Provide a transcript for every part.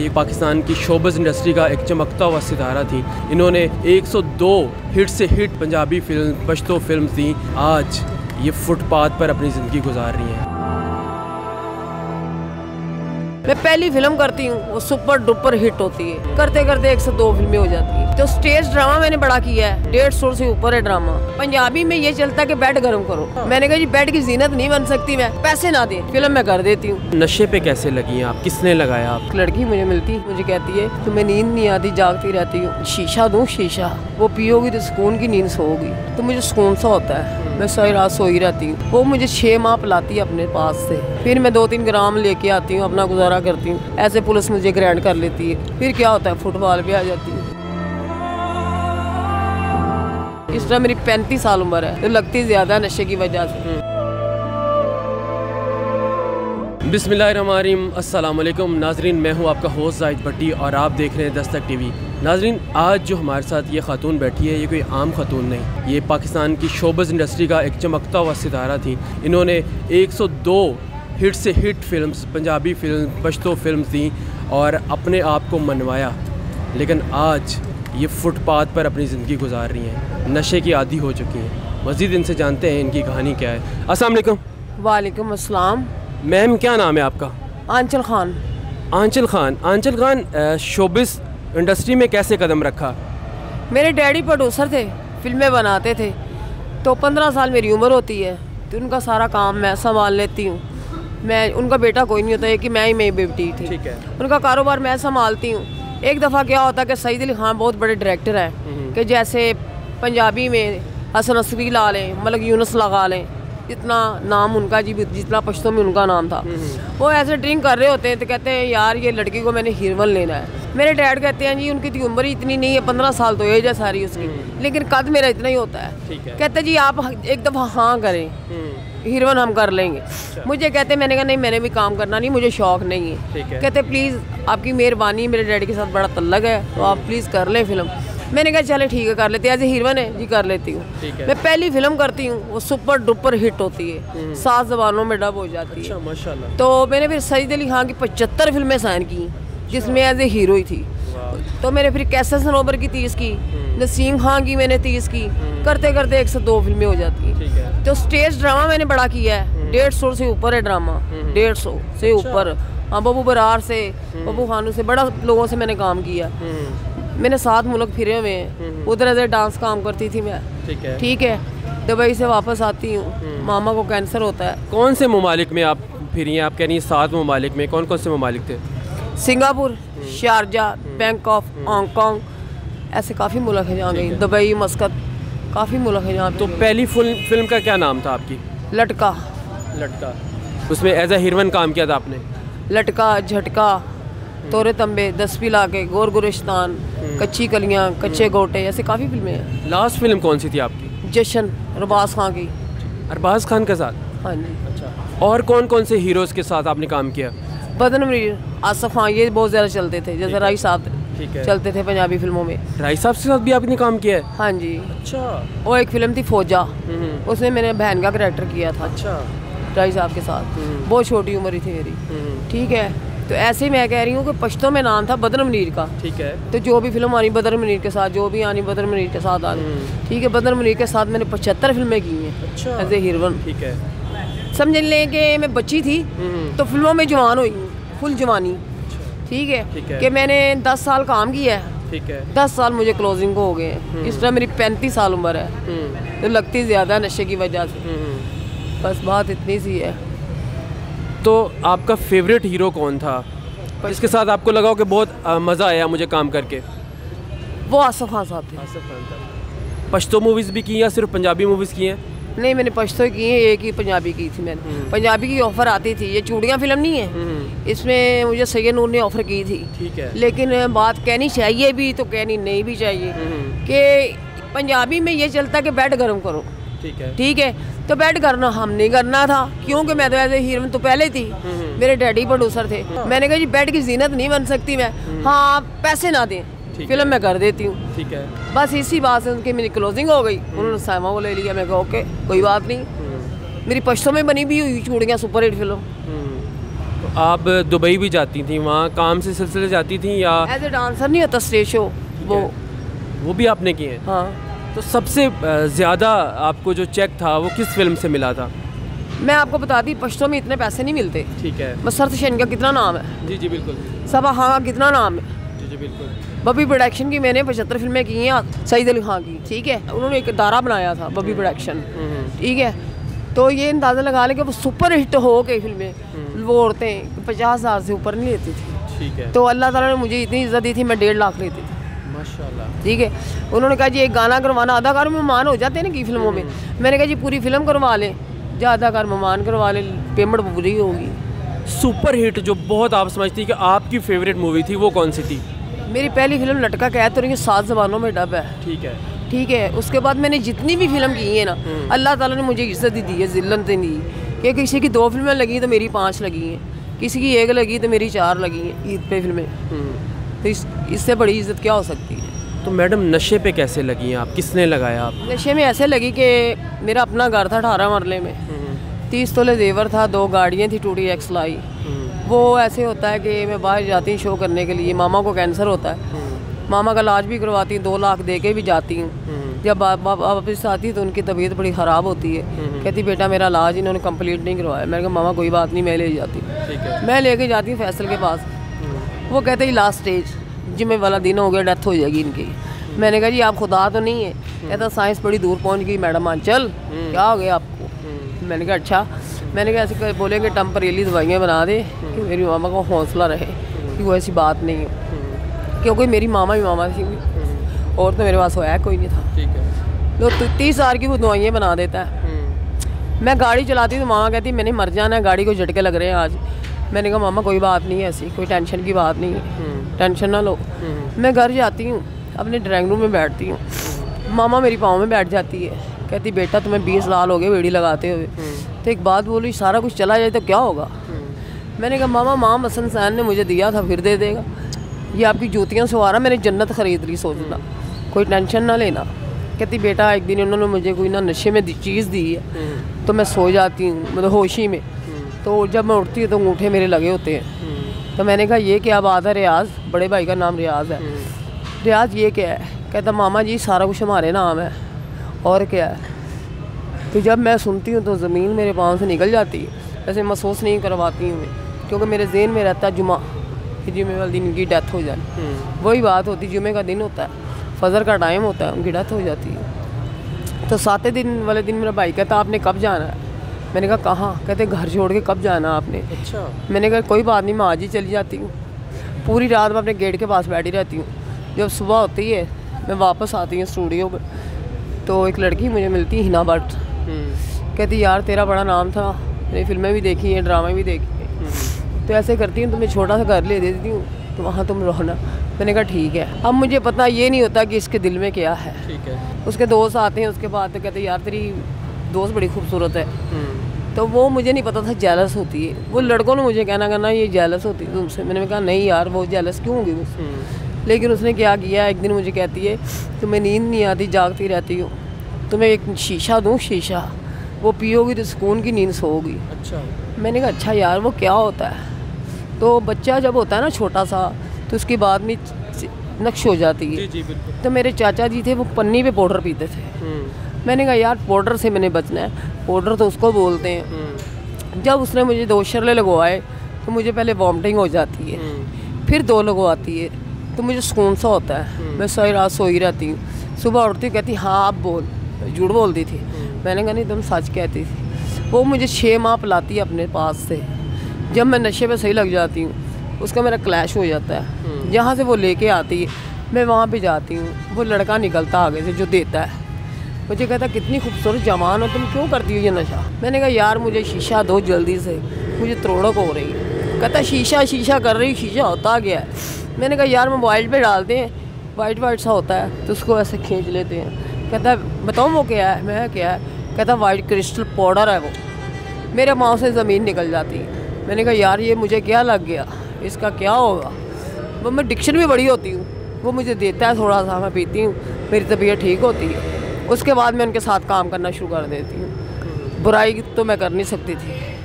पाकिस्तान की showbiz industry का एक चमकता हुआ सितारा थी। इन्होंने 102 हिट से hit Punjabi film Pashto film थी। आज ये फुटपाथ पर अपनी ज़िंदगी गुजार रही हैं। मैं पहली फिल्म करती हूँ, वो सुपर डुपर हिट होती है, करते करते 102 फिल्में हो जाती है। तो स्टेज ड्रामा मैंने बड़ा किया है, 150 से ऊपर है ड्रामा। पंजाबी में ये चलता है कि बेड गर्म करो। मैंने कहा जी बेड की जीनत नहीं बन सकती, मैं पैसे ना दे, फिल्म मैं कर देती हूँ। नशे पे कैसे लगी हैं आप, किसने लगाया आप? लड़की मुझे मिलती, मुझे कहती है तुम्हें नींद नहीं आती, जागती रहती हूँ, शीशा दूँ शीशा, वो पियोगी तो सुकून की नींद सोओगी। तो मुझे सुकून सा होता है, मैं सारी रात सोई रहती हूँ। वो मुझे 6 माह पिलाती है अपने पास से, फिर मैं 2-3 ग्राम लेके आती हूँ, अपना गुजारा करती हूँ। ऐसे पुलिस मुझे ग्रैंड कर लेती है, फिर क्या होता है फुटबॉल पे आ जाती है। इस तरह मेरी 35 साल उम्र है, तो लगती ज़्यादा नशे की वजह से। बिस्मिल्लाहिर्रहमानिर्रहीम, अस्सलाम वालेकुम नाजरीन, मैं हूं आपका होस्ट जाहिद भट्टी और आप देख रहे हैं दस्तक टीवी। नाजरीन, आज जो हमारे साथ ये खातून बैठी है, ये कोई आम खातून नहीं, ये पाकिस्तान की शोबिज़ इंडस्ट्री का एक चमकता हुआ सितारा थी। इन्होंने 102 हिट से hit films Punjabi film Pashto film थी और अपने आप को मनवाया, लेकिन आज ये फुटपाथ पर अपनी ज़िंदगी गुजार रही हैं, नशे की आदी हो चुकी हैं। मज़ीद इनसे जानते हैं इनकी कहानी क्या है। अस्सलाम वालेकुम। वालेकुम अस्सलाम। मैम, क्या नाम है आपका? आंचल खान। आंचल खान। आंचल खान, शोबिज़ इंडस्ट्री में कैसे कदम रखा? मेरे डैडी प्रोड्यूसर थे, फिल्में बनाते थे, तो 15 साल मेरी उम्र होती है, तो उनका सारा काम मैं संभाल लेती हूँ। मैं, उनका बेटा कोई नहीं होता है कि मैं ही मेरी बेटी थी। ठीक है। उनका कारोबार मैं संभालती हूँ। एक दफ़ा क्या होता कि सईद अली खान बहुत बड़े डायरेक्टर हैं, कि जैसे पंजाबी में हसन असरी ला लें, मलक यूनुस लगा लें, जितना नाम उनका जी जितना पश्तो में उनका नाम था, वो ऐसे ड्रिंक कर रहे होते हैं तो कहते हैं यार ये लड़की को मैंने हीरोइन लेना है। मेरे डैड कहते हैं जी उनकी तो उम्र ही इतनी नहीं है, 15 साल तो एज है सारी उसकी, लेकिन कद मेरा इतना ही होता है। कहते जी आप एक दफ़ा हाँ करें, हीरोइन हम कर लेंगे। मुझे कहते, मैंने कहा नहीं, मैंने भी काम करना नहीं, मुझे शौक नहीं है। कहते प्लीज़ आपकी मेहरबानी, मेरे डैडी के साथ बड़ा तल्लक है, तो आप प्लीज़ कर लें फिल्म। मैंने कहा चले ठीक है कर लेते हैं, एज ए हीरोइन है जी कर लेती हूँ। मैं पहली फिल्म करती हूँ, वो सुपर डुपर हिट होती है, 7 ज़बानों में डब हो जाती है। माशाल्लाह। तो मैंने फिर सईद अली खान की 75 फिल्में साइन की, जिसमें एज ए हीरो ही थी। तो मैंने फिर कैसर सनोबर की 30 की, नसीम खान की मैंने 30 की, करते करते 102 फिल्में हो जाती हैं। तो स्टेज ड्रामा मैंने बड़ा किया है, 150 से ऊपर है ड्रामा, 150 से ऊपर। हाँ, बबू बरार से, बबू खानू से, बड़ा लोगों से मैंने काम किया। मैंने 7 मुल्क फिरे हुए हैं, उधर ऐसे डांस काम करती थी मैं। ठीक है। दुबई से वापस आती हूँ, मामा को कैंसर होता है। कौन से ममालिक में आप फिरी हैं? आप कह रही हैं 7 ममालिक में, कौन कौन से ममालिक थे? सिंगापुर, शारजा, बैंकॉक, हांगकॉन्ग, ऐसे काफ़ी मुल्क हैं जहाँ गई, दुबई, मस्कत, काफ़ी मुल्क हैं जहाँ। तो पहली फिल्म का क्या नाम था आपकी? लटका। लटका। उसमें एज ए हीरोइन काम किया था आपने? लटका, झटका, तोरे तंबे, 10 पिला के, गोर गुलिस्तान, कच्ची कलियाँ, कच्चे गोटे, ऐसे काफ़ी फिल्में हैं। लास्ट फिल्म कौन सी थी आपकी? जश्न, अरबाज खान की। अरबाज खान के साथ? हाँ जी। अच्छा। और कौन कौन से हीरोज़ के साथ आपने काम किया? बदन मुनीर, आसिफ खान, ये बहुत ज़्यादा चलते थे, जैसे राई साहब चलते थे पंजाबी फिल्मों में। राई साहब के साथ भी आपने काम किया है? हाँ जी। अच्छा। वो एक फिल्म थी फौजा, उसमें मैंने बहन का कैरेक्टर किया था। अच्छा। राई साहब के साथ, बहुत छोटी उम्र ही थी मेरी। ठीक है। तो ऐसे ही मैं कह रही हूँ कि पश्तो में नाम था बदर मुनीर का। ठीक है। तो जो भी फिल्म आनी बदर मुनीर के साथ, जो भी आनी बदर मुनीर के साथ आनी। ठीक है। बदर मुनीर के साथ मैंने 75 फिल्में की हैं। अच्छा। As a heroine. ठीक है। समझ लें कि मैं बच्ची थी तो फिल्मों में जवान हुई, फुल जवानी। ठीक है। कि मैंने 10 साल काम किया है। ठीक है। 10 साल मुझे क्लोजिंग को हो गए हैं। इस तरह मेरी 35 साल उम्र है, तो लगती ज़्यादा नशे की वजह से। बस बात इतनी सी है। तो आपका फेवरेट हीरो कौन था, इसके साथ आपको लगा कि बहुत मज़ा आया मुझे काम करके? वो आसिफ खान साहब थे। आसिफ खान था। पश्तो मूवीज़ भी की या सिर्फ पंजाबी मूवीज़ की हैं? नहीं, मैंने पश्तो की है, एक ही पंजाबी की थी मैंने। पंजाबी की ऑफ़र आती थी, ये चूड़ियाँ फिल्म नहीं है, इसमें मुझे सैयद नूर ने ऑफ़र की थी। ठीक है। लेकिन बात कहनी चाहिए भी तो कहनी नहीं भी चाहिए कि पंजाबी में ये चलता कि बेड गर्म करो। ठीक है। ठीक है। तो बेड करना हम नहीं करना था, क्योंकि मैं तो एज ए हीरोइन तो पहले थी, मेरे डैडी प्रोड्यूसर थे। मैंने कहा जी बेड की जीनत नहीं बन सकती मैं, हाँ पैसे ना दें, फिल्म मैं कर देती हूँ। ठीक है। बस इसी बात से उनकी मेरी क्लोजिंग हो गई, उन्होंने साइमा को ले लिया। मैं कहा ओके कोई बात नहीं। मेरी पश्तो में बनी भी हुई चूड़ियाँ सुपर हिट फिल्म। आप दुबई भी जाती थी, वहाँ काम से सिलसिले जाती थी या एज ए डांसर नहीं होता स्टेज शो, वो भी आपने किए हैं? हाँ। तो सबसे ज़्यादा आपको जो चेक था वो किस फिल्म से मिला था? मैं आपको बता दी, पश्तो में इतने पैसे नहीं मिलते। ठीक है। मसरत हुसैन का कितना नाम है? जी जी बिल्कुल। सबा खां का कितना नाम है? जी जी बिल्कुल। बबी प्रोडक्शन की मैंने 75 फिल्में की हैं सईद अली खां की, ठीक है। उन्होंने एक दारा बनाया था बबी प्रोडक्शन, ठीक है। तो ये अंदाज़ा लगा लें कि वो सुपर हिट हो गई फिल्में, वो औरतें 50,000 से ऊपर नहीं लेती थी। ठीक है। तो अल्लाह ताला ने मुझे इतनी इज्जत दी थी, मैं 1.5 लाख लेती थी। माशाल्लाह। ठीक है। उन्होंने कहा जी एक गाना करवाना, अदाकार मेहमान हो जाते हैं ना की फिल्मों में। मैंने कहा जी पूरी फिल्म करवा लें, या अदाकार मेहमान करवा लें, पेमेंट पूरी होगी। सुपर हिट जो बहुत आप समझती कि आपकी फेवरेट मूवी थी वो कौन सी थी? मेरी पहली फिल्म लटका कैद तो रही 7 ज़बानों में डब है। ठीक है। ठीक है। उसके बाद मैंने जितनी भी फिल्म की है ना, अल्लाह ताला ने मुझे इज्जत दी है, जिल्लत नहीं दी कि किसी की 2 फिल्में लगी तो मेरी 5 लगी हैं, किसी की 1 लगी तो मेरी 4 लगी हैं ईद पे फिल्में। तो इससे बड़ी इज्जत क्या हो सकती है? तो मैडम नशे पे कैसे लगी हैं आप, किसने लगाया आप? नशे में ऐसे लगी कि मेरा अपना घर था 18 मरले में, 30 तोले जेवर था, 2 गाड़ियाँ थी टूटी एक्स लाई। वो ऐसे होता है कि मैं बाहर जाती हूँ शो करने के लिए, मामा को कैंसर होता है, मामा का इलाज भी करवाती हूँ, 2 लाख दे के भी जाती हूँ। जब वापस आती तो उनकी तबीयत बड़ी ख़राब होती है, कहती बेटा मेरा इलाज इन्होंने कंप्लीट नहीं करवाया। मैंने कहा मामा कोई बात नहीं, मैं ले जाती हूँ। मैं लेके जाती हूँ फैसल के पास, वो कहते ही लास्ट स्टेज जिम्मे वाला दिन हो गया, डेथ हो जाएगी इनकी। मैंने कहा जी आप खुदा तो नहीं है? कहता साइंस बड़ी दूर पहुँच गई मैडम आंचल, क्या हो गया आपको? मैंने कहा अच्छा। मैंने कहा ऐसे बोलेंगे टेम्परेरी दवाइयाँ बना दे कि मेरी मामा को हौसला रहे कि वो ऐसी बात नहीं है, क्योंकि मेरी मामा ही मामा थी और तो मेरे पास होया कोई नहीं था। ठीक है। तो 30,000 की वो दवाइयाँ बना देता है। मैं गाड़ी चलाती तो मामा कहती मैंने मर जाना है, गाड़ी को झटके लग रहे हैं आज। मैंने कहा मामा कोई बात नहीं है, ऐसी कोई टेंशन की बात नहीं है, टेंशन ना लो। मैं घर जाती हूँ, अपने ड्राइंग रूम में बैठती हूँ, मामा मेरी पाँव में बैठ जाती है, कहती बेटा तुम्हें 20 साल हो गए बेड़ी लगाते हुए, तो एक बात बोली सारा कुछ चला जाए तो क्या होगा? मैंने कहा मामा माम हसन सैन ने मुझे दिया था, फिर दे देगा। ये आपकी जूतियाँ सवारा, मैंने जन्नत ख़रीद ली, सोचना कोई टेंशन ना लेना। कहती बेटा एक दिन उन्होंने मुझे कोई ना नशे में चीज़ दी है, तो मैं सो जाती हूँ मतलब होशी में, तो जब मैं उठती हूँ तो अंगूठे मेरे लगे होते हैं। तो मैंने कहा ये क्या बात है रियाज़, बड़े भाई का नाम रियाज़ है, रियाज़ ये क्या है? कहता मामा जी सारा कुछ हमारे नाम है, और क्या है? तो जब मैं सुनती हूँ तो ज़मीन मेरे पाँव से निकल जाती है, ऐसे महसूस नहीं करवाती हूँ मैं, क्योंकि मेरे ज़हन में रहता है जुमा कि जुमे वाले दिन इनकी डेथ हो जाए। वही बात होती, जुमे का दिन होता है, फजर का टाइम होता है, उनकी डेथ हो जाती है। तो 7वें दिन वाले दिन मेरा भाई कहता आपने कब जाना है? मैंने कहा कहाँ? कहते घर छोड़ के कब जाना आपने? अच्छा। मैंने कहा कोई बात नहीं, मैं आज ही चली जाती हूँ। पूरी रात मैं अपने गेट के पास बैठी रहती हूँ। जब सुबह होती है मैं वापस आती हूँ स्टूडियो में, तो एक लड़की मुझे मिलती है हिना भट्ट, कहती यार तेरा बड़ा नाम था, मैंने फिल्में भी देखी हैं, ड्रामे भी देखे हैं, तो ऐसे करती हूँ तुम्हें छोटा सा घर ले देती हूँ, तो वहाँ तुम रहना। मैंने कहा ठीक है। अब मुझे पता ये नहीं होता कि इसके दिल में क्या है। ठीक है। उसके दोस्त आते हैं उसके बाद, तो कहते यार तेरी दोस्त बड़ी खूबसूरत है, तो वो मुझे नहीं पता था जेलस होती है। वो लड़कों ने मुझे कहना करना ये जेलस होती है तुमसे। मैंने कहा नहीं यार वो जेलस क्यों होगी मुझसे। लेकिन उसने क्या किया, एक दिन मुझे कहती है तुम्हें नींद नहीं आती, जागती रहती हो, तुम्हें एक शीशा दूँ, शीशा वो पियोगी तो सुकून की नींद सोओगी। अच्छा। मैंने कहा अच्छा यार वो क्या होता है? तो बच्चा जब होता है ना छोटा सा, तो उसकी बात में नक्श हो जाती है। जी जी बिल्कुल। तो मेरे चाचा जी थे, वो पन्नी पे पाउडर पीते थे। मैंने कहा यार पाउडर से मैंने बचना है, पाउडर तो उसको बोलते हैं। जब उसने मुझे 2 शरले लगवाए तो मुझे पहले वॉमिटिंग हो जाती है, फिर 2 लगवाती है तो मुझे सुकून सा होता है। मैं सारी रात सोई रहती हूँ, सुबह उठती हूँ कहती हाँ आप बोल, झूठ बोलती थी। मैंने कहा नहीं तुम सच कहती थी। वो मुझे 6 माह पिलाती है अपने पास से। जब मैं नशे पे सही लग जाती हूँ, उसका मेरा क्लैश हो जाता है। जहाँ से वो लेके आती है मैं वहाँ पे जाती हूँ, वो लड़का निकलता आगे से जो देता है, मुझे कहता कितनी खूबसूरत जवान हो, तुम क्यों करती हो ये नशा? मैंने कहा यार मुझे शीशा दो जल्दी से, मुझे त्रोड़क हो रही है। कहता शीशा शीशा कर रही, शीशा होता गया है। मैंने कहा यार मोबाइल पे डालते हैं, वाइट सा होता है तो उसको ऐसे खींच लेते हैं। कहता बताऊँ वो क्या है? मैं क्या है? कहता वाइट क्रिस्टल पाउडर है वो। मेरे माँ से ज़मीन निकल जाती है। मैंने कहा यार ये मुझे क्या लग गया, इसका क्या होगा? वो मैं डिक्शन भी बड़ी होती हूँ, वो मुझे देता है थोड़ा सा, मैं पीती हूँ, मेरी तबीयत ठीक होती है। उसके बाद मैं उनके साथ काम करना शुरू कर देती हूँ। बुराई तो मैं कर नहीं सकती थी,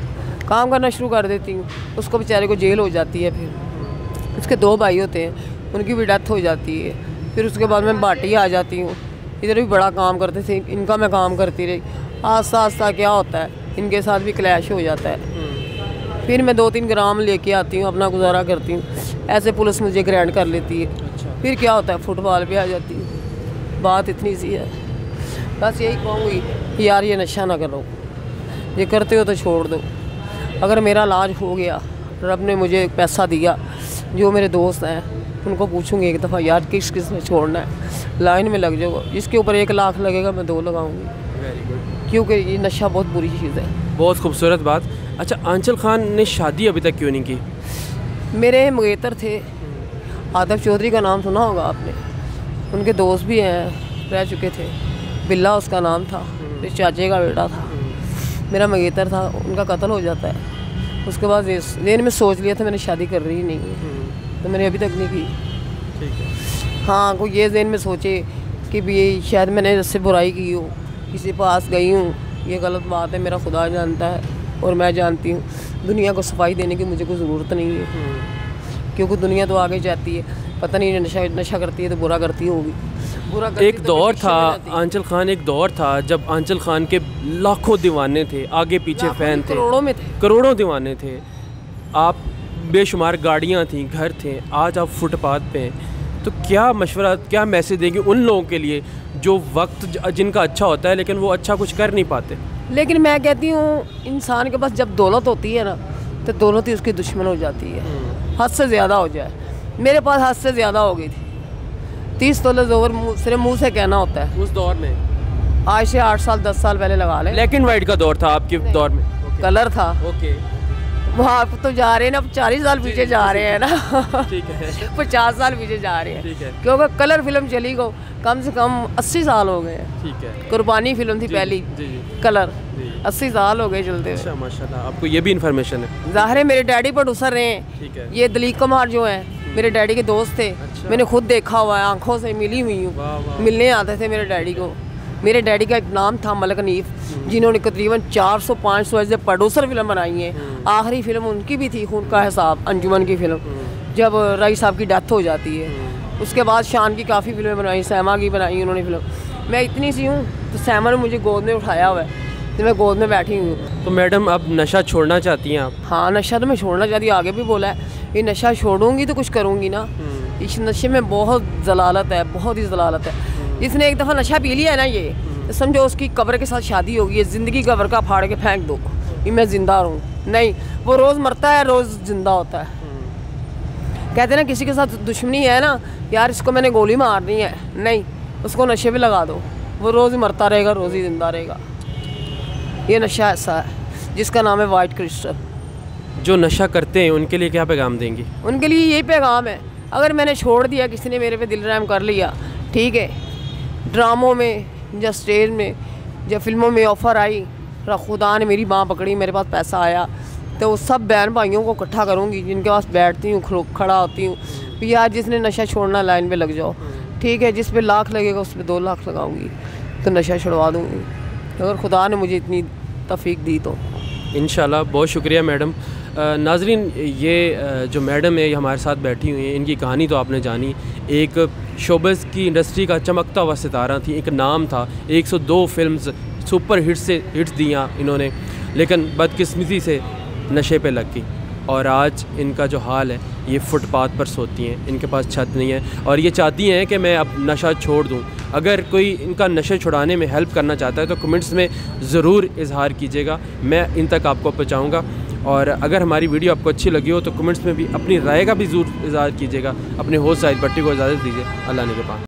काम करना शुरू कर देती हूँ, उसको बेचारे को जेल हो जाती है। फिर उसके 2 भाई होते हैं, उनकी भी डेथ हो जाती है। फिर उसके बाद मैं बाटी आ जाती हूँ। इधर भी बड़ा काम करते थे, इनका मैं काम करती रही। आस्ता आस्ता क्या होता है, इनके साथ भी क्लैश हो जाता है। फिर मैं 2-3 ग्राम लेके आती हूँ, अपना गुजारा करती हूँ। ऐसे पुलिस मुझे ग्रैंड कर लेती है। अच्छा। फिर क्या होता है, फुटबॉल पे आ जाती हूँ। बात इतनी सी है। बस यही कहूँगी कि यार ये नशा ना करो, ये करते हो तो छोड़ दो। अगर मेरा इलाज हो गया, रब ने मुझे पैसा दिया, जो मेरे दोस्त हैं उनको पूछूंगी एक दफ़ा, यार किस किस ने छोड़ना है, लाइन में लग जाओ। जिसके ऊपर 1 लाख लगेगा मैं 2 लगाऊंगी। Very good. क्योंकि ये नशा बहुत बुरी चीज़ है। बहुत खूबसूरत बात। अच्छा, आंचल खान ने शादी अभी तक क्यों नहीं की? मेरे मंगेतर थे, आदब चौधरी का नाम सुना होगा आपने, उनके दोस्त भी हैं, रह चुके थे। बिल्ला उसका नाम था, मेरे चाचे का बेटा था, मेरा मंगेतर था। उनका कत्ल हो जाता है। उसके बाद दिन में सोच लिया था मैंने शादी कर रही नहीं है, तो मैंने अभी तक नहीं की। ठीक है। हाँ, कोई ये दिन में सोचे कि भी शायद मैंने इससे बुराई की हो, किसी पास गई हूँ, ये गलत बात है। मेरा खुदा जानता है और मैं जानती हूँ। दुनिया को सफाई देने की मुझे कोई ज़रूरत नहीं है, क्योंकि दुनिया तो आगे जाती है। पता नहीं नशा करती है तो बुरा करती होगी। बुरा करती एक दौर था आंचल खान, एक दौर था जब आंचल खान के लाखों दीवाने थे, आगे पीछे फ़ैन थे, करोड़ों में थे, करोड़ों दीवाने थे। आप बेशुमार गाड़ियाँ थीं, घर थे, आज आप फुटपाथ पे हैं। तो क्या मशवरा, क्या मैसेज देंगे उन लोगों के लिए जो वक्त जिनका अच्छा होता है लेकिन वो अच्छा कुछ कर नहीं पाते? लेकिन मैं कहती हूँ इंसान के पास जब दौलत होती है ना, तो दौलत ही उसकी दुश्मन हो जाती है। हद से ज़्यादा हो जाए। मेरे पास हद से ज़्यादा हो गई थी। 30 तोले ज़ोवर सिर्फ मुँह से कहना होता है। उस दौर में आज से 8 साल 10 साल पहले लगा लें। ब्लैक एंड वाइट का दौर था आपके दौर में? कलर था। ओके। वो आप तो जा रहे हैं ना, अब 40 साल पीछे जा रहे हैं ना। ठीक है। 50 साल पीछे जा रहे हैं। ठीक है। क्योंकि कलर फिल्म चली गो कम से कम 80 साल हो गए हैं। ठीक है। कुर्बानी फिल्म थी पहली। जी। कलर जी। 80 साल हो गए चलते हुए। अच्छा, माशाल्लाह, आपको ये भी इन्फॉर्मेशन है। ज़ाहिर है मेरे डैडी प्रोड्यूसर रहे हैं। ठीक है। ये दलीप कुमार जो हैं मेरे डैडी के दोस्त थे। अच्छा। मैंने खुद देखा हुआ है, आंखों से मिली हुई वाह, वाह। हूँ। मिलने आते थे मेरे डैडी को। मेरे डैडी का एक नाम था मलक हनीफ, जिन्होंने तकरीबन 400-500 ऐसे प्रोड्यूसर फिल्म बनाई है। आखिरी फिल्म उनकी भी थी, खून का हिसाब, अंजुमन की फिल्म, जब रईस साहब की डेथ हो जाती है। उसके बाद शान की काफ़ी फिल्में बनाई, सैमा की बनाई उन्होंने फिल्म। मैं इतनी सी हूँ तो सैमा ने मुझे गोद में उठाया हुआ है, तो मैं गोद में बैठी हूँ। तो मैडम, अब नशा छोड़ना चाहती हैं आप? हाँ, नशा तो मैं छोड़ना चाहती हूँ। आगे भी बोला है, ये नशा छोड़ूंगी तो कुछ करूँगी ना। इस नशे में बहुत जलालत है, बहुत ही जलालत है। जिसने एक दफ़ा नशा पी लिया है ना, ये तो समझो उसकी कब्र के साथ शादी होगी। ये ज़िंदगी कब्र का फाड़ के फेंक दो, ये मैं ज़िंदा रहूँ। नहीं, वो रोज़ मरता है, रोज़ ज़िंदा होता है। कहते हैं ना किसी के साथ दुश्मनी है ना, यार इसको मैंने गोली मारनी है, नहीं, उसको नशे पे लगा दो, वो रोज़ ही मरता रहेगा, रोज़ ही ज़िंदा रहेगा। ये नशा ऐसा है जिसका नाम है वाइट क्रिस्टल। जो नशा करते हैं उनके लिए क्या पैगाम देंगी? उनके लिए यही पैगाम है, अगर मैंने छोड़ दिया, किसी ने मेरे पे दिल रहम कर लिया, ठीक है, ड्रामों में या स्टेज में या फिल्मों में ऑफ़र आई, खुदा ने मेरी बाँह पकड़ी, मेरे पास पैसा आया, तो उस सब बहन भाइयों को इकट्ठा करूँगी जिनके पास बैठती हूँ, खड़ा होती हूँ, कि यार जिसने नशा छोड़ना लाइन पे लग जाओ, ठीक है, जिस पे लाख लगेगा उस पर 2 लाख लगाऊंगी, तो नशा छुड़वा दूँगी, अगर खुदा ने मुझे इतनी तौफीक दी तो। इंशाल्लाह। बहुत शुक्रिया मैडम। नाजरीन, ये जो मैडम है ये हमारे साथ बैठी हुई हैं, इनकी कहानी तो आपने जानी। एक शोबज़ की इंडस्ट्री का चमकता हुआ सितारा थी, एक नाम था, 102 फिल्म्स सुपर हिट्स दियाँ इन्होंने, लेकिन बदकिस्मती से नशे पे लग गई और आज इनका जो हाल है, ये फुटपाथ पर सोती हैं, इनके पास छत नहीं है और ये चाहती हैं कि मैं अब नशा छोड़ दूं। अगर कोई इनका नशे छुड़ाने में हेल्प करना चाहता है तो कमेंट्स में ज़रूर इजहार कीजिएगा, मैं इन तक आपको पहुंचाऊंगा। और अगर हमारी वीडियो आपको अच्छी लगी हो तो कमेंट्स में भी अपनी राय का भी ज़रूर इजहार कीजिएगा। अपने होस्ट जाहिद भट्टी को इजाज़त दीजिए। अल्लाह ने के पास।